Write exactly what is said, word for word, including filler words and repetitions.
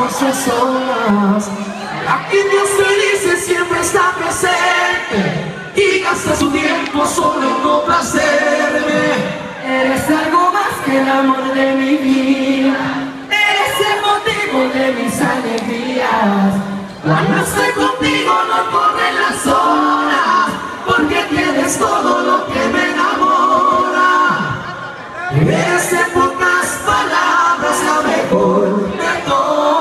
quedarse a solas. Aquí Dios te dice siempre está presente y gasta su tiempo solo en complacerme. Eres algo más que el amor de mi vida, eres el motivo de mis alegrías. Cuando estoy contigo no corren las horas, porque tienes todo lo que me enamora. Eres en pocas palabras la mejor de todas.